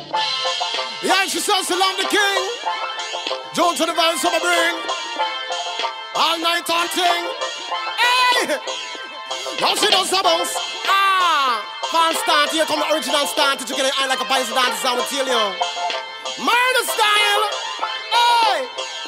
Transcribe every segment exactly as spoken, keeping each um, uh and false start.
Yeah, she says she love the king. June to the vibes of my bring. All night on ting. Hey! Now she does the bounce. Ah! Fan start, here come the original start. You get it eye like a bicycle dance, I will tell you. Murder style. Hey!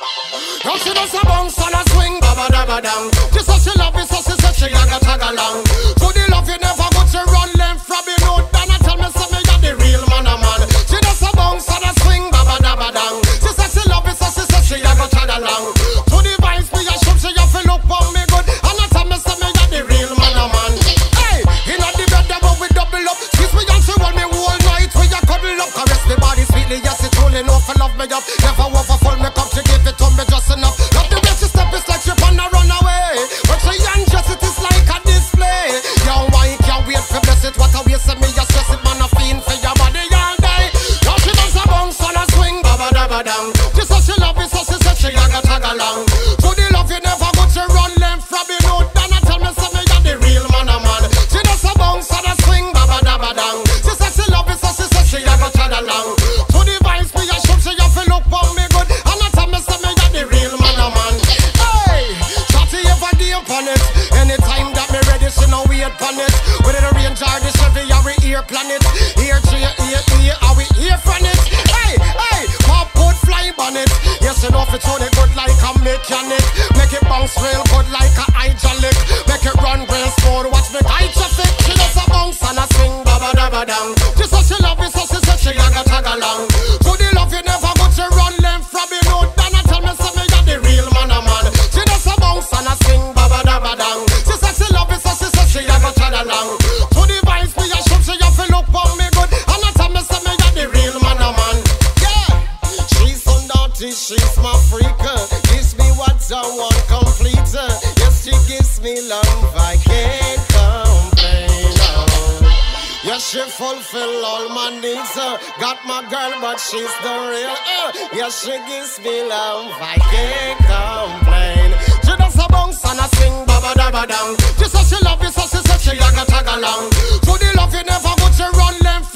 Now she does the bounce and a swing, baba dabba dang. She says she love it, so she says she yaga tag along. To the love you never go to run left from me, no. Then I tell me some me got the real man a man. She does the bounce and a swing, baba dabba dang. She says she love it, so she says she yaga tag along. To the vibes me a show, she a feel up on me good. And I tell me some me got the real man a man. Hey, inna the bed but we double up. Kiss me and she want me whole night. We a cuddle up, caress me body sweetly. Yes, it's truly enough for love me up. Never overfull me cup, she give it to me just enough. Love the way she step, it's like she wanna run away. When she undress it, it's like a display. Young wine can't wait for bless it. What a waste of me, you stress it, man, a fiend for your body all day. Now she does a bounce and a swing, baba dabba dang. She says she love it, so she says she yaga tag along. To the love you never go to run left from me, no. Then I tell me some me got the real man a man. She does a bounce and a swing, baba dabba dang. She says she love it, so she says she yaga tag along. To the vibes me a show, she a feel up on me good. And I tell me some me got the real man a man. Hey, shawty ever game on it. Anytime that me ready, she no wait on it. Whether the range or the Chevy, or we ear planet. Ear tree, ear, ear, are we ear from it? Hey, hey, pop put fly on it. Yes, you know if it's on it good like a mechanic. Make it bounce real good like a hydraulic. Make it run real smooth, watch me high traffic. She does a bounce and a swing, baba dabba dang. She says she love it, so she says she yaga tag along. To the love you never go to run left from me, no. Then I tell me some me got the real man a man. She does a bounce and a swing, baba dabba dang. She says she love it, so she says she yaga tag along. To the vibes me a show, she a feel up on me good. And I tell me some me got the real man a man. Yeah, she's so naughty, she's my freaker. Gives me what I want complete. Yes, she gives me love, I can't complain. Oh. Yes, she fulfill all my needs. Uh. Got my girl, but she's the real. Uh. Yes, she gives me love, I can't complain. She does a bounce and a swing, baba dabba dang. She says she love you, so she says she yaga tag along. To the love you never go to run left